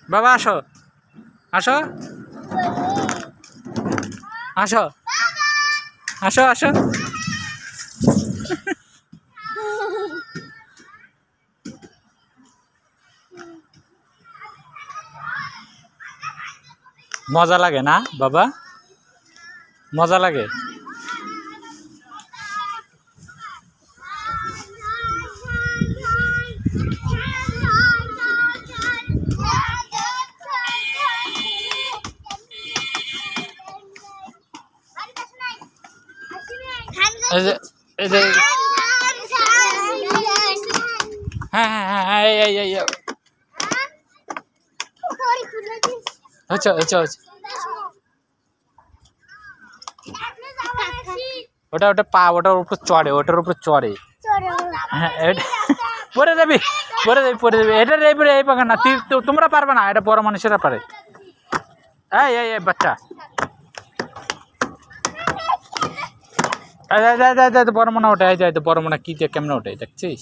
বাবা আসো আসো আসো আসো আসো মজা লাগে না বাবা মজা লাগে এই যে হ্যাঁ হ্যাঁ হ্যাঁ হ্যাঁ এই আচ্ছা আচ্ছা আচ্ছা ওটা ওটা পা ওটার উপর চড়ে হ্যাঁ পরে যাবি এটা এই পাকা না তোমরা পারবে না এটা বড় মানুষেরা পারে এই বাচ্চা বড় মনে ওঠে যাই তো বড় মনে কি কেমনে ওঠে দেখছিস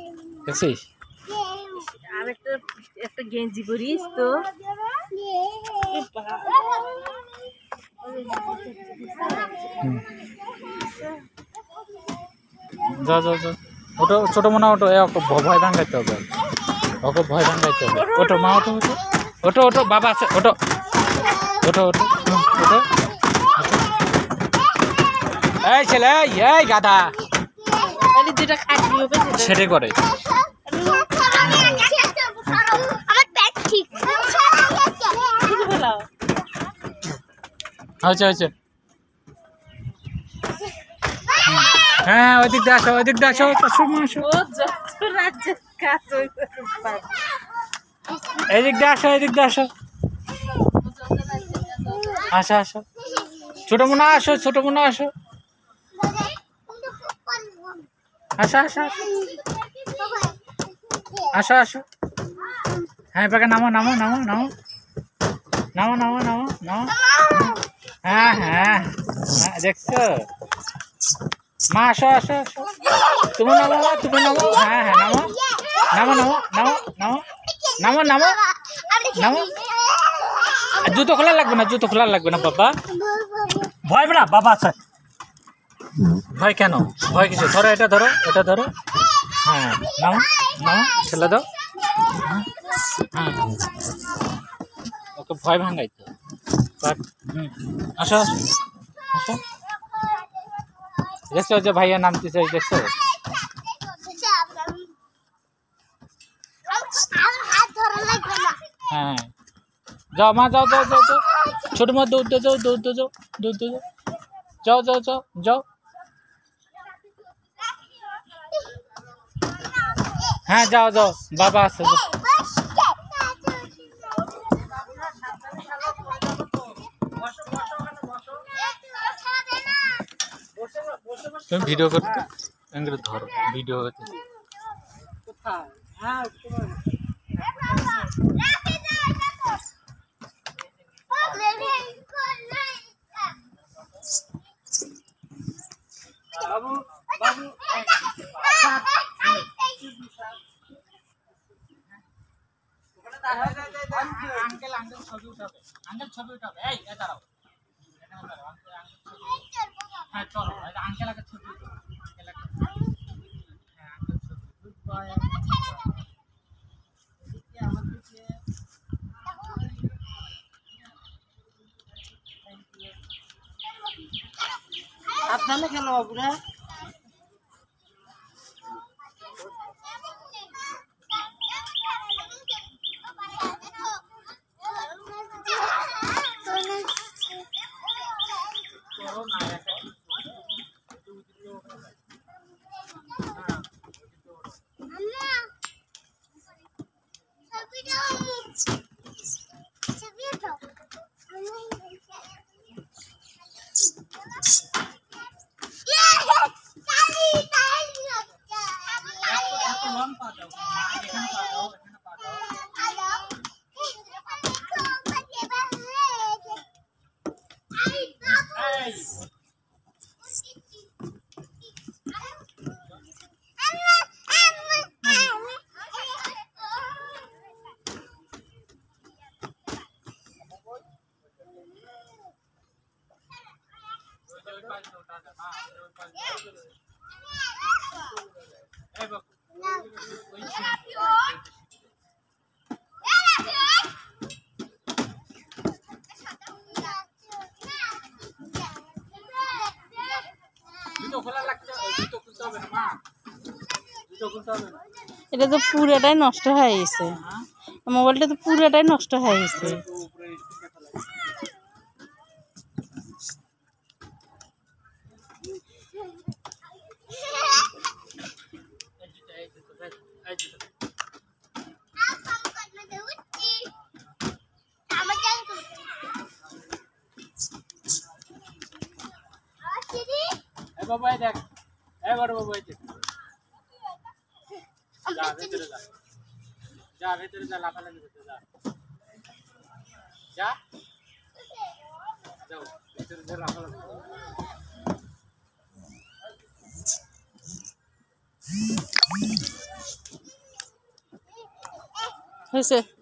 একটা গেঞ্জি পরিস তো যা ওটা ছোট মনে ওটো ভয় ভাঙাইতে হবে ওকে ভয় ভাঙাইতে হবে ওটো মা ওটো বাবা আছে ওটো এই ছেলে এই গাধা যেটা খাটি হবে সেটাই করে হয়েছে হ্যাঁ ওইদিক দিয়ে আসো এদিক দিয়ে আসো আসো ছোট মনে আসো আসো হ্যাঁ পাকে নামো হ্যাঁ দেখছো মা আসো তুমি নামো হ্যাঁ নামো জুতো খোলা লাগবে না বাবা ভয় না বাবা আছে ভয় কেন ভয় কিছু ধরো এটা ধরো হ্যাঁ নামো ছেলে দাও হ্যাঁ ওকে ভয় ভাঙাই তো আসো দেখছো যে ভাইয়া নামতেছে দেখছো হ্যাঁ যাও মা যাও ছোট মা দৌড় যাও হ্যাঁ যাও বাবা আছে তুমি ভিডিও করতে ধরো ভিডিও করতে আঙ্কেল ছবি উঠাবে এই দাঁড়াও হ্যাঁ চলো আঙ্কেল আগে ছবি আপনারা কেন বাবুরা Yeah! জুতো খোলা লাগছে, জুতো খুলতে হবে না মা, জুতো খুলতে হবে না। এটা তো পুরোটাই নষ্ট হয়ে গেছে, মোবাইলটা তো পুরোটাই নষ্ট হয়ে গেছে। বাবা দেখ, বড় বাবা দেখ, যা ভেতরে যা, যা ভেতরে যা, লাফালাফি করতে যা, যা যাও ভেতরে যা, লাফালাফি হয়েছে।